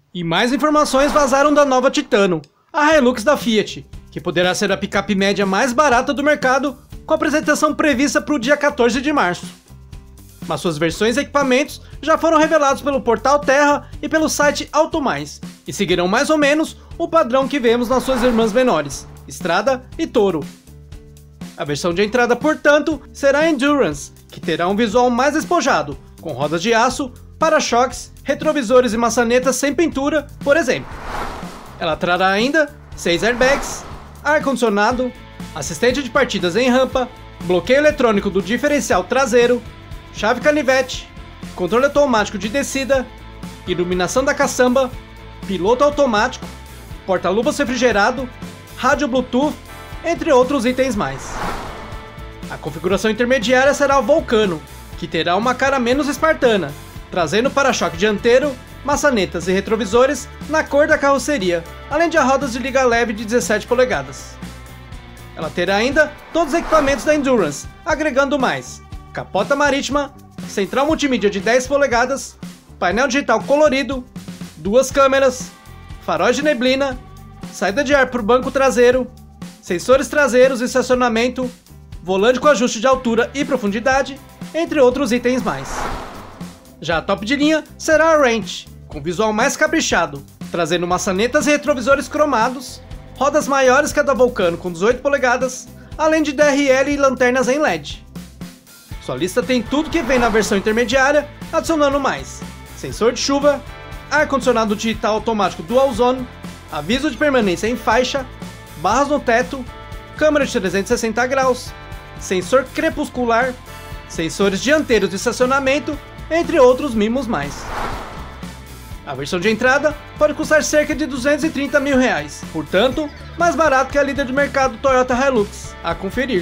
E mais informações vazaram da nova Titano, a Hilux da Fiat, que poderá ser a picape média mais barata do mercado, com apresentação prevista para o dia 14 de março. Mas suas versões e equipamentos já foram revelados pelo portal Terra e pelo site Automais, e seguirão mais ou menos o padrão que vemos nas suas irmãs menores, Strada e Toro. A versão de entrada, portanto, será a Endurance, que terá um visual mais despojado, com rodas de aço, para-choques, retrovisores e maçanetas sem pintura, por exemplo. Ela trará ainda 6 airbags, ar-condicionado, assistente de partidas em rampa, bloqueio eletrônico do diferencial traseiro, chave canivete, controle automático de descida, iluminação da caçamba, piloto automático, porta-luvas refrigerado, rádio Bluetooth, entre outros itens mais. A configuração intermediária será o Vulcano, que terá uma cara menos espartana, trazendo para-choque dianteiro, maçanetas e retrovisores na cor da carroceria, além de rodas de liga leve de 17 polegadas. Ela terá ainda todos os equipamentos da Endurance, agregando mais capota marítima, central multimídia de 10 polegadas, painel digital colorido, 2 câmeras, faróis de neblina, saída de ar para o banco traseiro, sensores traseiros e estacionamento, volante com ajuste de altura e profundidade, entre outros itens mais. Já a top de linha será a Range, com visual mais caprichado, trazendo maçanetas e retrovisores cromados, rodas maiores que a da Vulcano com 18 polegadas, além de DRL e lanternas em LED. Sua lista tem tudo que vem na versão intermediária, adicionando mais sensor de chuva, ar-condicionado digital automático Dual Zone, aviso de permanência em faixa, barras no teto, câmera de 360 graus, sensor crepuscular, sensores dianteiros de estacionamento, entre outros mimos mais. A versão de entrada pode custar cerca de R$230 mil, portanto, mais barato que a líder de mercado Toyota Hilux, a conferir.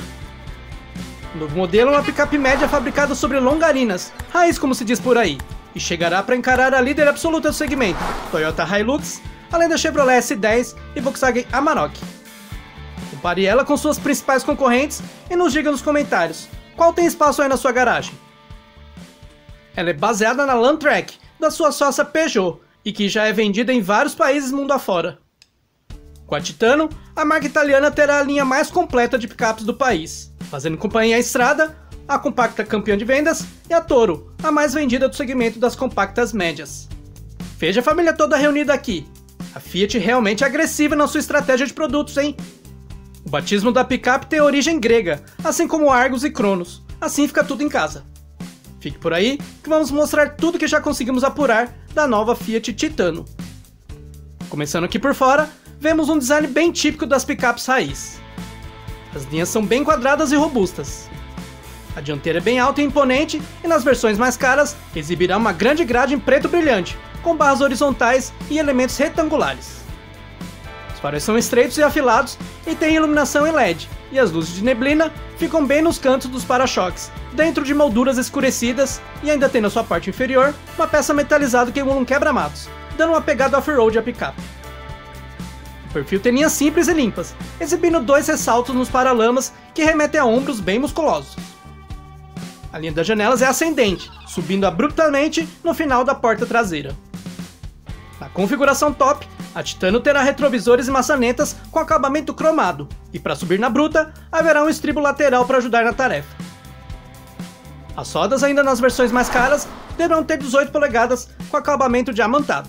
O novo modelo é uma picape média fabricada sobre longarinas, raiz como se diz por aí, e chegará para encarar a líder absoluta do segmento, Toyota Hilux, além da Chevrolet S10 e Volkswagen Amarok. Compare ela com suas principais concorrentes e nos diga nos comentários qual tem espaço aí na sua garagem. Ela é baseada na Landtrek, da sua sócia Peugeot, e que já é vendida em vários países mundo afora. Com a Titano, a marca italiana terá a linha mais completa de picapes do país, fazendo companhia à Strada, a compacta campeã de vendas, e a Toro, a mais vendida do segmento das compactas médias. Veja a família toda reunida aqui. A Fiat realmente é agressiva na sua estratégia de produtos, hein? O batismo da picape tem origem grega, assim como Argos e Cronos, assim fica tudo em casa. Fique por aí que vamos mostrar tudo que já conseguimos apurar da nova Fiat Titano. Começando aqui por fora, vemos um design bem típico das picapes raiz. As linhas são bem quadradas e robustas. A dianteira é bem alta e imponente e nas versões mais caras exibirá uma grande grade em preto brilhante, com barras horizontais e elementos retangulares. Os faróis são estreitos e afilados e têm iluminação em LED, e as luzes de neblina ficam bem nos cantos dos para-choques, dentro de molduras escurecidas e ainda tem na sua parte inferior uma peça metalizada que emula um quebra-matos, dando uma pegada off-road à picape. O perfil tem linhas simples e limpas, exibindo 2 ressaltos nos paralamas que remetem a ombros bem musculosos. A linha das janelas é ascendente, subindo abruptamente no final da porta traseira. Na configuração top, a Titano terá retrovisores e maçanetas com acabamento cromado, e para subir na bruta, haverá um estribo lateral para ajudar na tarefa. As rodas, ainda nas versões mais caras, deverão ter 18 polegadas com acabamento diamantado.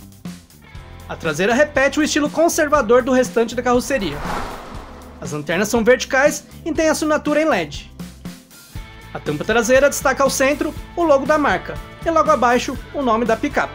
A traseira repete o estilo conservador do restante da carroceria. As lanternas são verticais e têm assinatura em LED. A tampa traseira destaca ao centro o logo da marca, e logo abaixo o nome da picape.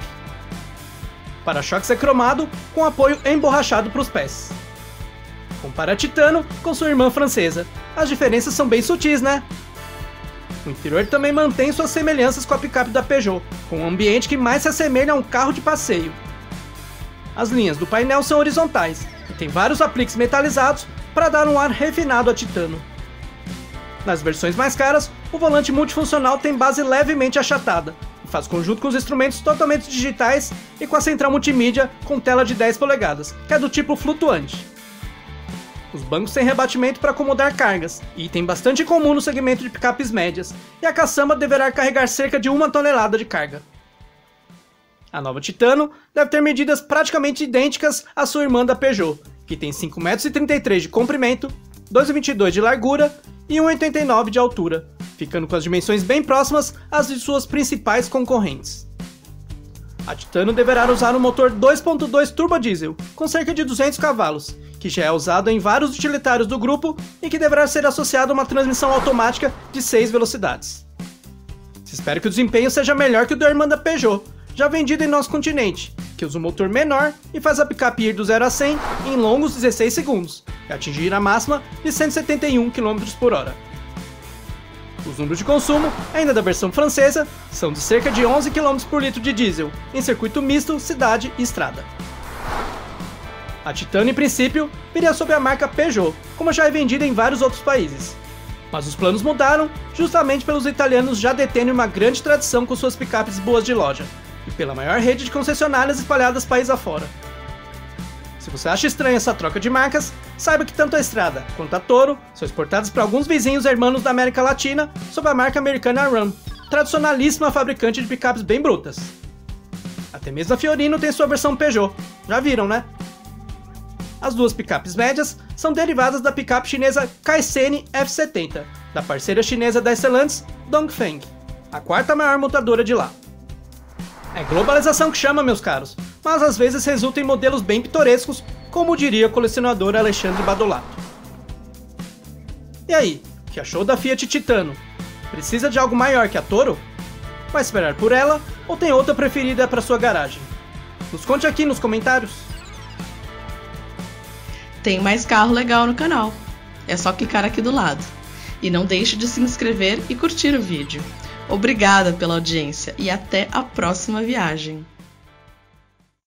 O para-choques é cromado com apoio emborrachado para os pés. Compara a Titano com sua irmã francesa, as diferenças são bem sutis, né? O interior também mantém suas semelhanças com a picape da Peugeot, com um ambiente que mais se assemelha a um carro de passeio. As linhas do painel são horizontais e tem vários apliques metalizados para dar um ar refinado à Titano. Nas versões mais caras, o volante multifuncional tem base levemente achatada e faz conjunto com os instrumentos totalmente digitais e com a central multimídia com tela de 10 polegadas, que é do tipo flutuante. Os bancos têm rebatimento para acomodar cargas, item bastante comum no segmento de picapes médias, e a caçamba deverá carregar cerca de 1 tonelada de carga. A nova Titano deve ter medidas praticamente idênticas à sua irmã da Peugeot, que tem 5,33 m de comprimento, 2,22 m de largura e 1,89 m de altura, ficando com as dimensões bem próximas às de suas principais concorrentes. A Titano deverá usar um motor 2.2 turbodiesel, com cerca de 200 cavalos, que já é usado em vários utilitários do grupo e que deverá ser associado a uma transmissão automática de 6 velocidades. Se espera que o desempenho seja melhor que o da irmã da Peugeot, já vendida em nosso continente, que usa um motor menor e faz a picape ir do 0 a 100 em longos 16 segundos, e atingir a máxima de 171 km por hora. Os números de consumo, ainda da versão francesa, são de cerca de 11 km por litro de diesel, em circuito misto, cidade e estrada. A Titano, em princípio, viria sob a marca Peugeot, como já é vendida em vários outros países. Mas os planos mudaram justamente pelos italianos já deterem uma grande tradição com suas picapes boas de loja, e pela maior rede de concessionárias espalhadas país afora. Se você acha estranha essa troca de marcas, saiba que tanto a Estrada quanto a Toro são exportadas para alguns vizinhos hermanos da América Latina sob a marca americana Ram, tradicionalíssima fabricante de picapes bem brutas. Até mesmo a Fiorino tem sua versão Peugeot, já viram, né? As duas picapes médias são derivadas da picape chinesa Kaisen F70, da parceira chinesa da Stellantis, Dongfeng, a quarta maior montadora de lá. É globalização que chama, meus caros, mas às vezes resulta em modelos bem pitorescos, como diria o colecionador Alexandre Badolato. E aí, o que achou da Fiat Titano? Precisa de algo maior que a Toro? Vai esperar por ela ou tem outra preferida para sua garagem? Nos conte aqui nos comentários. Tem mais carro legal no canal, é só clicar aqui do lado. E não deixe de se inscrever e curtir o vídeo. Obrigada pela audiência e até a próxima viagem.